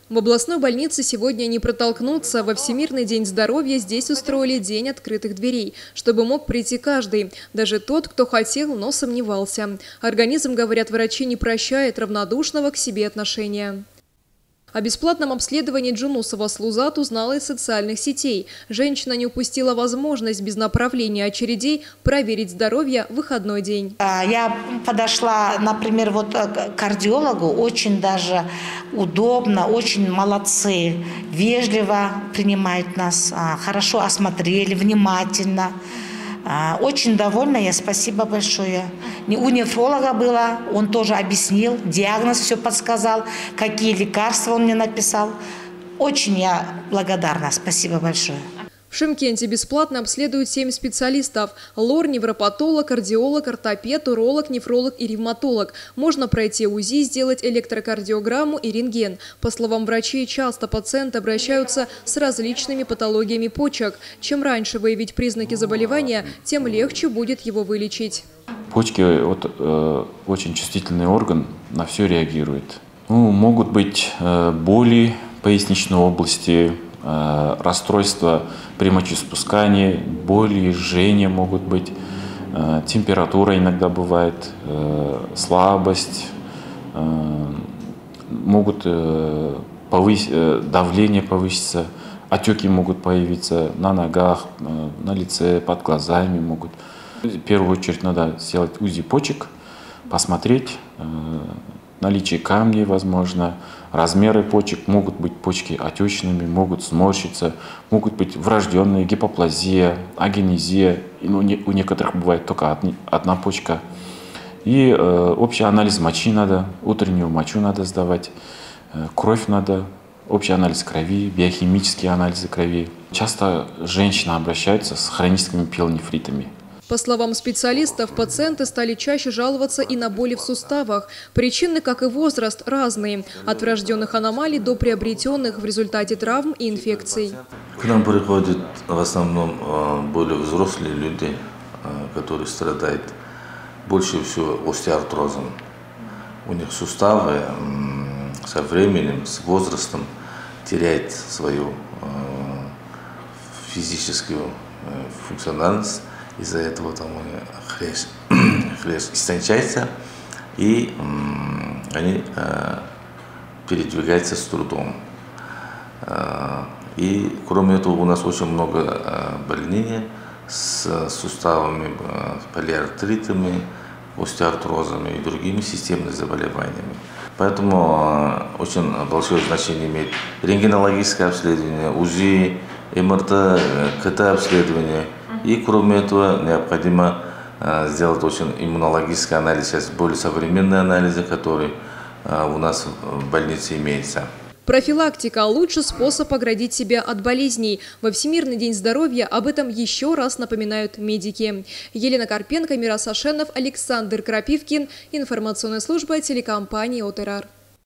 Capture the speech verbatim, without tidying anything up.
В областной больнице сегодня не протолкнуться. Во Всемирный день здоровья здесь устроили день открытых дверей, чтобы мог прийти каждый, даже тот, кто хотел, но сомневался. Организм, говорят врачи, не прощает равнодушного к себе отношения. О бесплатном обследовании Джунусова Слузат узнала из социальных сетей. Женщина не упустила возможность без направления очередей проверить здоровье в выходной день. Я подошла, например, вот к кардиологу, очень даже удобно, очень молодцы, вежливо принимают нас, хорошо осмотрели, внимательно. Очень довольна я, спасибо большое. У нефролога было, он тоже объяснил, диагноз все подсказал, какие лекарства он мне написал. Очень я благодарна, спасибо большое. В Шымкенте бесплатно обследуют семь специалистов – лор, невропатолог, кардиолог, ортопед, уролог, нефролог и ревматолог. Можно пройти УЗИ, сделать электрокардиограмму и рентген. По словам врачей, часто пациенты обращаются с различными патологиями почек. Чем раньше выявить признаки заболевания, тем легче будет его вылечить. Почки вот, э, очень чувствительный орган, на все реагирует. Ну, могут быть э, боли поясничной области, э, расстройства при мочеиспускании, боли, жжения могут быть, э, температура иногда бывает, э, слабость, э, могут э, повысь, э, давление повыситься, отеки могут появиться на ногах, э, на лице, под глазами могут. В первую очередь надо сделать УЗИ почек, посмотреть э, наличие камней, возможно, размеры почек. Могут быть почки отечными, могут сморщиться, могут быть врожденные гипоплазия, агенезия. Ну, не, у некоторых бывает только одни, одна почка. И э, общий анализ мочи надо, утреннюю мочу надо сдавать, э, кровь надо, общий анализ крови, биохимические анализы крови. Часто женщины обращаются с хроническими пилонефритами. По словам специалистов, пациенты стали чаще жаловаться и на боли в суставах. Причины, как и возраст, разные. От врожденных аномалий до приобретенных в результате травм и инфекций. К нам приходят в основном более взрослые люди, которые страдают больше всего остеоартрозом. У них суставы со временем, с возрастом теряют свою физическую функциональность. Из-за этого там хрящ, хрящ истончается, и м, они э, передвигаются с трудом. Э, и кроме этого у нас очень много э, больных с суставами, э, полиартритами, остеоартрозами и другими системными заболеваниями. Поэтому э, очень большое значение имеет рентгенологическое обследование, УЗИ, МРТ, КТ обследование. И кроме этого необходимо э, сделать очень иммунологический анализ, сейчас более современные анализы, которые э, у нас в больнице имеются. Профилактика – лучший способ оградить себя от болезней. Во Всемирный день здоровья об этом еще раз напоминают медики. Елена Карпенко, Мирас Ашенов, Александр Крапивкин. Информационная служба телекомпании ОТР.